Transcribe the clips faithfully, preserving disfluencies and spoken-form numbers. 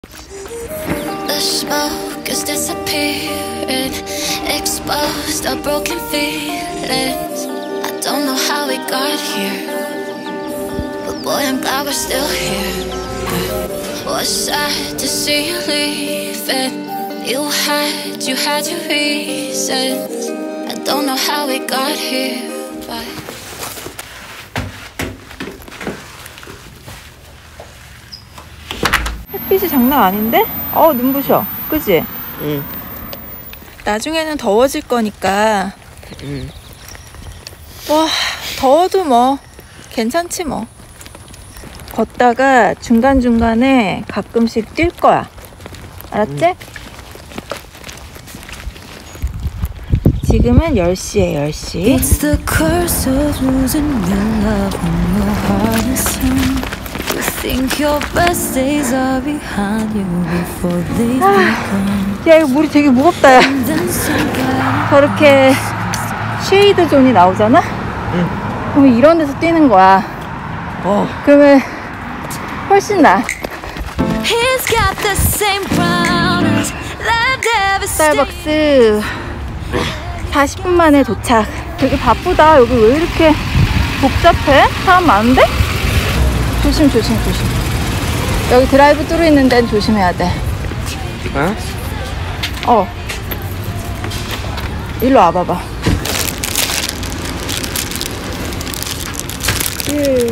The smoke is disappearing, exposed our broken feelings. I don't know how we got here, but boy, I'm glad we're still here. Was sad to see you leaving. You had, you had your reasons. I don't know how we got here, but 햇빛이 장난 아닌데? 어, 눈부셔. 그치? 응. 나중에는 더워질 거니까. 응. 와, 더워도 뭐 괜찮지 뭐. 걷다가 중간중간에 가끔씩 뛸 거야. 알았지? 응. 지금은 열 시에 열 시. It's the curse of losing your love when your heart is young. You think your best days are behind you before they've begun. 야, 이거 물이 되게 무겁다, 야. 저렇게 쉐이드 존이 나오잖아? 응. 그러면 이런 데서 뛰는 거야. 어. 그러면 훨씬 나아. 스타벅스 사십 분 만에 도착. 되게 바쁘다. 여기 왜 이렇게 복잡해? 사람 많은데? 조심 조심 조심. 여기 드라이브 뚜루 있는 데는 조심해야 돼. 어? 어. 일로 와봐봐. 예.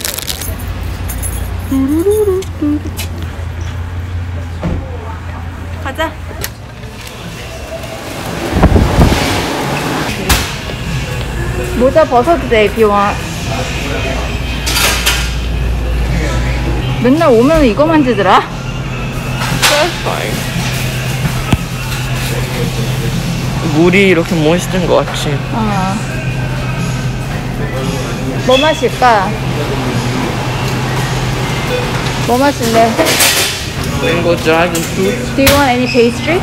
가자. 모자 벗어도 돼, if you want. 맨날 오면 이거 만지더라. 물이 이렇게 멋있는 것 같지. 어. 뭐 마실까? 뭐 마실래? Mango dragon fruit. Do you want any pastry?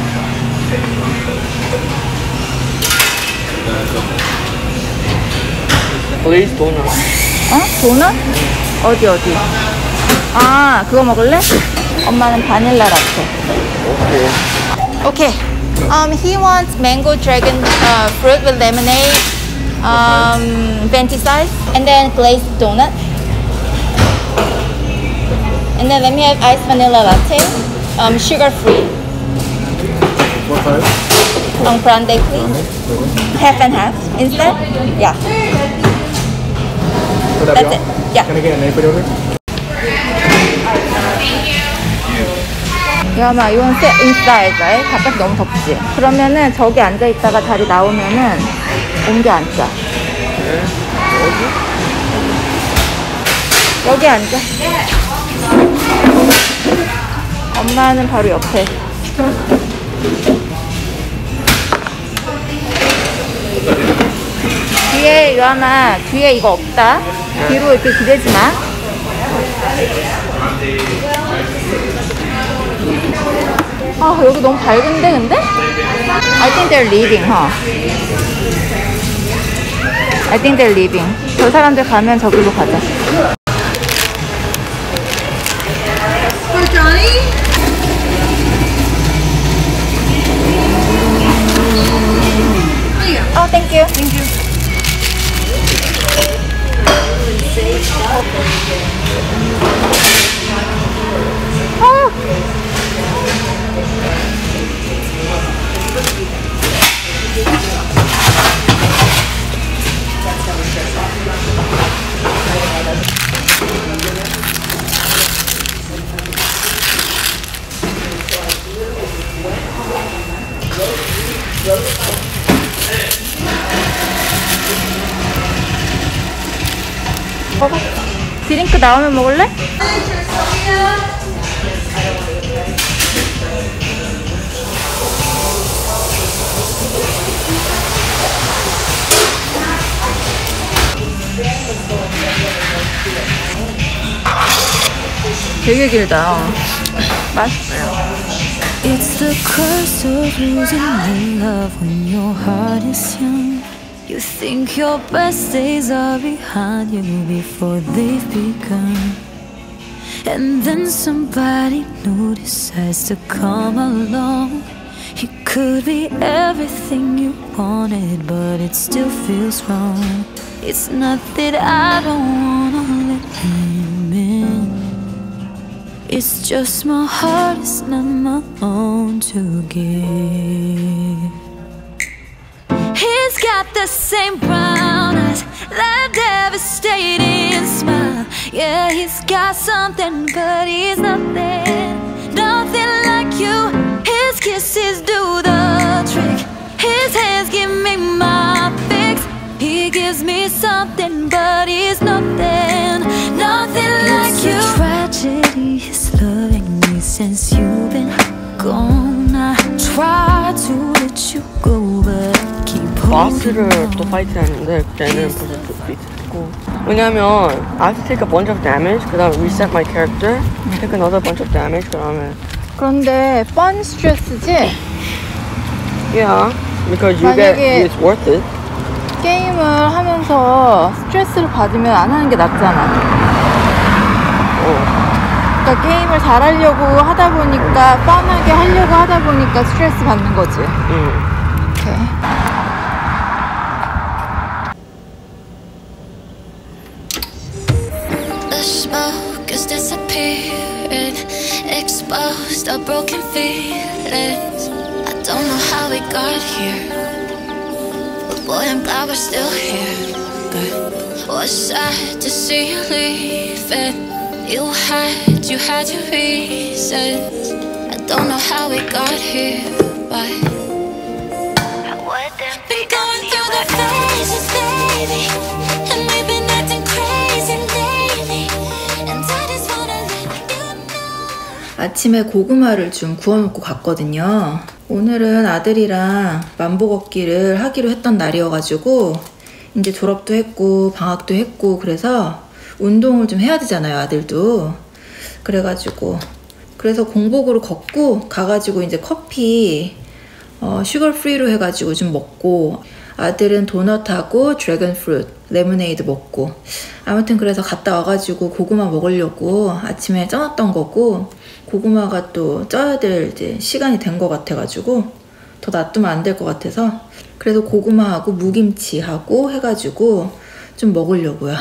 Please donut. 어? 도넛? 어디 어디? 아, 그거 먹을래? 엄마는 바닐라 라떼. 오케이. Okay. Um, he wants mango dragon uh, fruit with lemonade, um, venti size, and then glazed donut. And then let me have iced vanilla latte, um, sugar free. What size? Um, grande, please. Half and half instead. Yeah. Would that That's be it. all? Yeah. Can I get a name for the order? 야마, you want sit inside, right? 바깥 너무 덥지? 그러면은 저기 앉아 있다가 자리 나오면은 옮겨 앉자. 여기 앉아. 엄마는 바로 옆에. 뒤에 유아마, 뒤에 이거 없다. 뒤로 이렇게 기대지 마. 아, 여기 너무 밝은데 근데? I think they're leaving, huh? I think they're leaving. 저 사람들 가면 저기로 가자. For Johnny? Oh, thank you. Thank you. 아. 먹어. 드링크 나오면 먹을래? 되게 길다. 맛있어요. It's the curse of losing your love when your heart is young. You think your best days are behind you before they've begun. and then somebody new decides to come along. He could be everything you wanted, but it still feels wrong. It's not that I don't wanna let him in, it's just my heart is not my own to give. He's got the same brown eyes, that devastating smile. Yeah, he's got something, but he's nothing, nothing like you. His kisses do the trick, his hands give me my fix. He gives me something, but he's nothing, nothing like you. It's a tragedy, he's loving me since you've been gone. I try to let you go, but I keep holding 바스를 on. 또 파이트하는데 그때는 벌써 또 비슷했고, 왜냐면 I have to take a bunch of damage, 그 다음에 reset my character, take another bunch of damage, 그 다음에 그런데 펀 스트레스지? yeah, because you 만약에- get, it's worth it. 게임을 하면서 스트레스를 받으면 안 하는 게 낫잖아. 어. 그러니까 게임을 잘하려고 하다 보니까, 뻔하게 하려고 하다 보니까 스트레스 받는 거지. 응. 오케이. The smoke is disappearing, exposed our broken feelings. I don't know how we got here, but boy, I'm glad we're still here. But was sad to see you leaving. You had, you had your reasons. I don't know how we got here, but been going through the phases, baby, and we've been acting crazy lately, and I just wanna let you know. 아침에 고구마를 좀 구워놓고 갔거든요. 오늘은 아들이랑 만보 걷기를 하기로 했던 날이어가지고 이제 졸업도 했고 방학도 했고 그래서 운동을 좀 해야 되잖아요, 아들도. 그래가지고 그래서 공복으로 걷고 가가지고 이제 커피 어, 슈거 프리로 해가지고 좀 먹고, 아들은 도넛하고 드래곤 프루트 레모네이드 먹고, 아무튼 그래서 갔다 와가지고 고구마 먹으려고 아침에 쪄놨던 거고, 고구마가 또 쪄야 될 이제 시간이 된 것 같아가지고 더 놔두면 안 될 것 같아서 그래서 고구마하고 무김치하고 해가지고 좀 먹으려고요.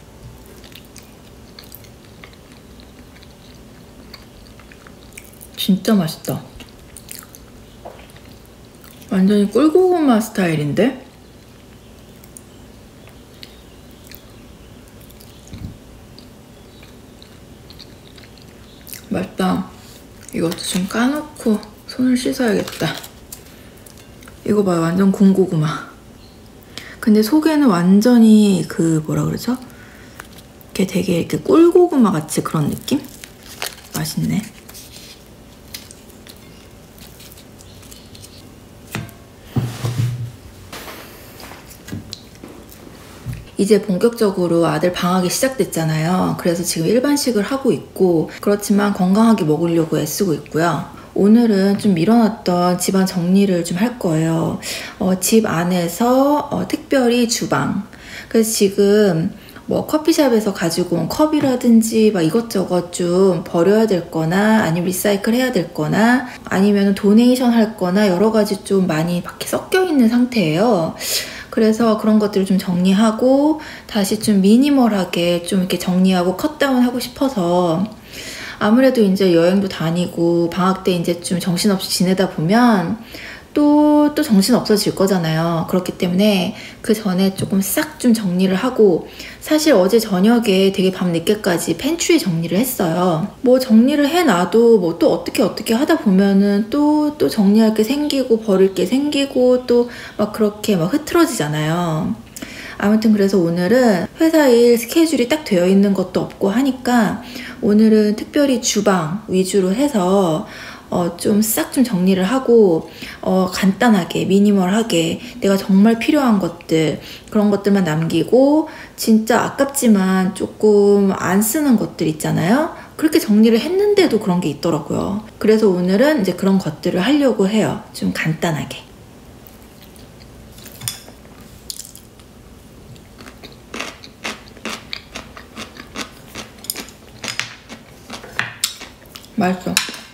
진짜 맛있다. 완전히 꿀고구마 스타일인데? 맛있다. 이것도 좀 까놓고 손을 씻어야겠다. 이거 봐요, 완전 군고구마. 근데 속에는 완전히 그 뭐라 그러죠? 이렇게 되게 이렇게 꿀고구마 같이 그런 느낌? 맛있네. 이제 본격적으로 아들 방학이 시작됐잖아요. 그래서 지금 일반식을 하고 있고, 그렇지만 건강하게 먹으려고 애쓰고 있고요. 오늘은 좀 미뤄놨던 집안 정리를 좀 할 거예요. 어, 집 안에서 어, 특별히 주방. 그래서 지금 뭐 커피숍에서 가지고 온 컵이라든지 막 이것저것 좀 버려야 될 거나 아니면 리사이클 해야 될 거나 아니면 도네이션 할 거나 여러 가지 좀 많이 밖에 섞여 있는 상태예요. 그래서 그런 것들을 좀 정리하고 다시 좀 미니멀하게 좀 이렇게 정리하고 컷다운 하고 싶어서, 아무래도 이제 여행도 다니고 방학 때 이제 좀 정신없이 지내다 보면 또, 또 정신 없어질 거잖아요. 그렇기 때문에 그 전에 조금 싹 좀 정리를 하고, 사실 어제 저녁에 되게 밤늦게까지 팬트리 정리를 했어요. 뭐 정리를 해놔도 뭐 또 어떻게 어떻게 하다 보면은 또, 또 정리할 게 생기고 버릴 게 생기고 또 막 그렇게 막 흐트러지잖아요. 아무튼 그래서 오늘은 회사 일 스케줄이 딱 되어 있는 것도 없고 하니까 오늘은 특별히 주방 위주로 해서 어, 좀 싹 좀 정리를 하고 어, 간단하게 미니멀하게 내가 정말 필요한 것들, 그런 것들만 남기고 진짜 아깝지만 조금 안 쓰는 것들 있잖아요. 그렇게 정리를 했는데도 그런 게 있더라고요. 그래서 오늘은 이제 그런 것들을 하려고 해요. 좀 간단하게. 맛있어.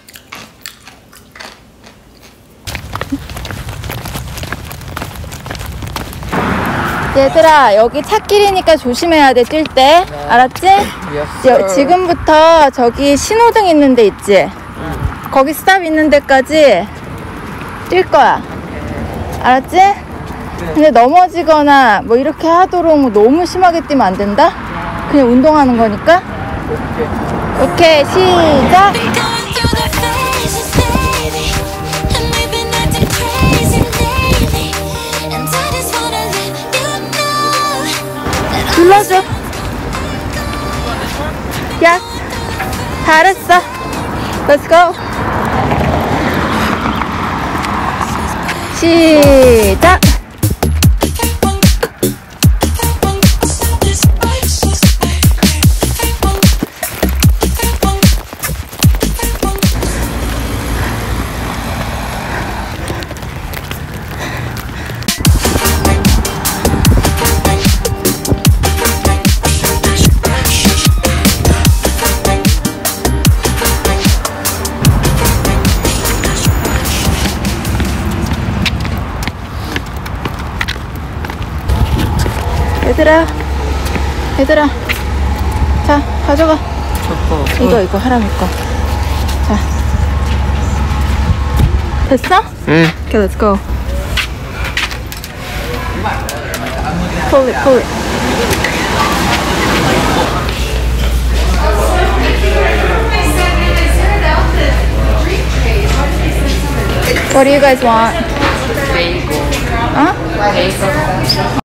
얘들아, 여기 찻길이니까 조심해야 돼, 뛸 때. 네. 알았지? Yes, 여, 지금부터 저기 신호등 있는 데 있지? 응. 거기 스탑 있는 데까지 뛸 거야. 알았지? 네. 근데 넘어지거나 뭐 이렇게 하도록 뭐 너무 심하게 뛰면 안 된다? 그냥 운동하는 거니까. 오케이, 시작! 눌러줘. Yes. 잘했어. Let's go. 시작. 얘들아, 얘들아, 자, 가져가. 어, 이거, 이거, 하람이 거. 자. 됐어? 응. Okay, let's go. Pull it, pull it. What do you guys want? Bagel. Huh? Bagel.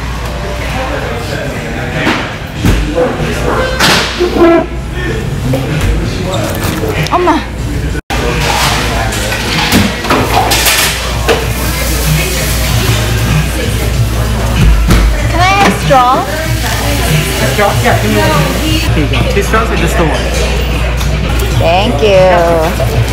엄마. Can I have straw? Straw? Yeah, give me one. Here you go. Two straws or just the one? Thank you.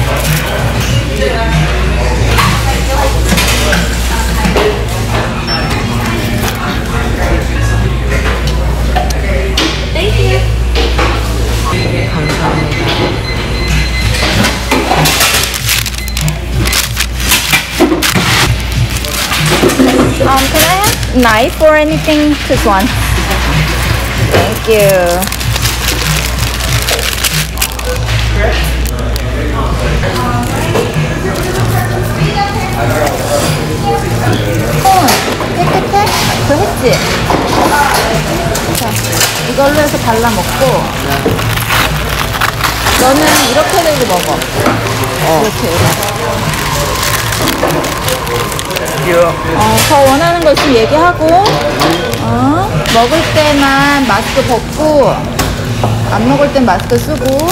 Um, can I have knife or anything? Just one. Thank you. 어, 깨끗해? 그거 했지? 자, 이걸로 해서 발라 먹고 너는 이렇게 들고 먹어. 어. 이렇게, 이렇게. 어, 더 원하는 거 있으면 얘기하고, 어, 먹을 때만 마스크 벗고, 안 먹을 땐 마스크 쓰고.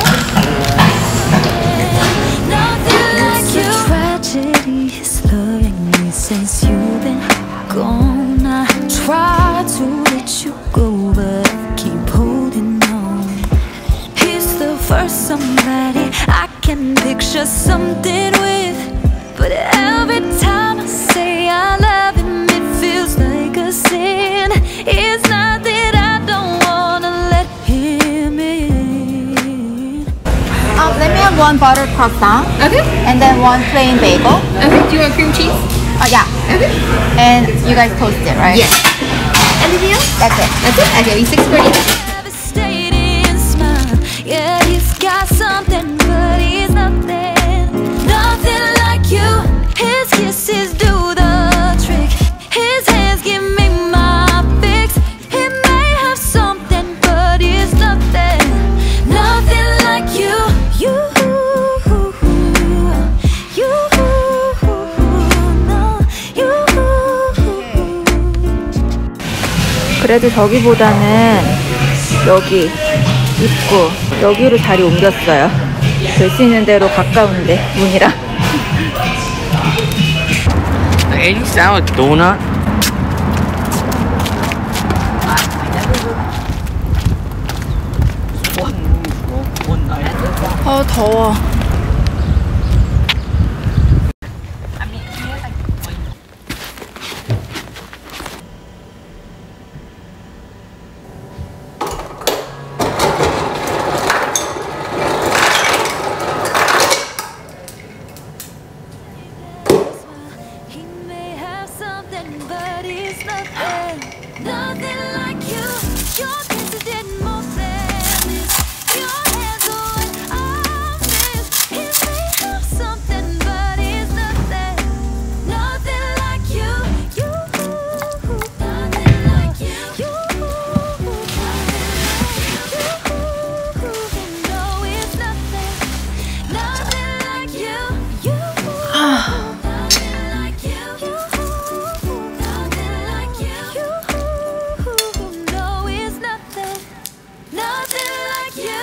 Since you've been gone, I try to let you go, but keep holding on. He's the first somebody I can picture something with, but every time I say I love him, it feels like a sin. It's not that I don't wanna let him in. Um, let me have one butter croissant. Okay. And then one plain bagel. Okay. Do you want cream cheese? Oh, yeah. Okay. And you guys toast it, right? Yes. Anything else? That's it. That's it? Okay, we six forty. Devastating smile. Yeah, he's got something, but he's nothing. Nothing like you. His kisses do the trick. His hands give me my fix. He may have something, but he's nothing. Nothing like you. You. 그래도 저기보다는 여기 입구 여기로 자리 옮겼어요. 될 수 있는 대로 가까운데 문이랑. Any sound like donut? 아 더워. nothing, nothing like you. Your kisses did more than this. Your hands are what I miss. It may have something, but it's nothing, nothing like you. You, nothing like you. You, no, it's nothing, nothing like you. You, nothing like you. Nothing like you. No, it's nothing, nothing like you.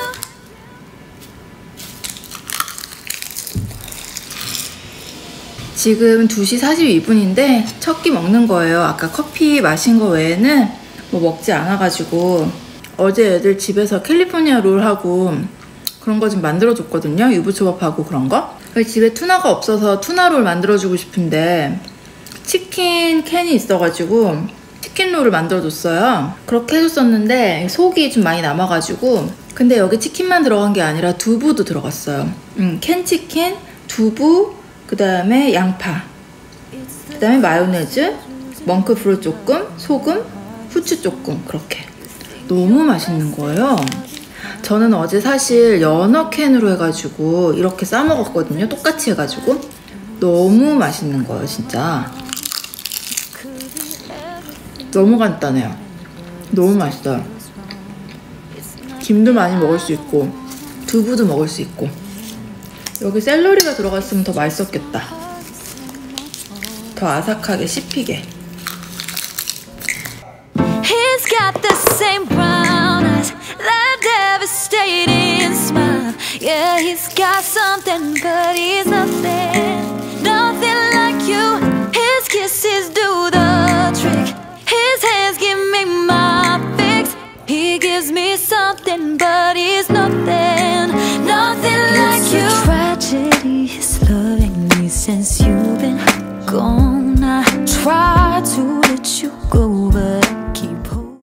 지금 두 시 사십이 분인데 첫 끼 먹는 거예요. 아까 커피 마신 거 외에는 뭐 먹지 않아가지고 어제 애들 집에서 캘리포니아 롤하고 그런 거 좀 만들어줬거든요. 유부초밥하고 그런 거. 집에 투나가 없어서 투나 롤 만들어주고 싶은데 치킨 캔이 있어가지고 치킨 롤을 만들어줬어요. 그렇게 해줬었는데 속이 좀 많이 남아가지고 근데 여기 치킨만 들어간 게 아니라 두부도 들어갔어요. 음, 캔 치킨, 두부, 그 다음에 양파, 그 다음에 마요네즈, 멍크프루 조금, 소금, 후추 조금 그렇게 너무 맛있는 거예요. 저는 어제 사실 연어 캔으로 해가지고 이렇게 싸먹었거든요. 똑같이 해가지고 너무 맛있는 거예요. 진짜 너무 간단해요. 너무 맛있어요. 김도 많이 먹을 수 있고 두부도 먹을 수 있고 여기 샐러리가 들어갔으면 더 맛있었겠다. 더 아삭하게 씹히게. He's got the same brown eyes, that devastating smile. Yeah, he's got something, but he's nothing, nothing like you. His kisses do the trick. His hands give me my fix. He gives me something, but he's nothing, nothing like you. It's a tragedy, he's loving me since you've been gone.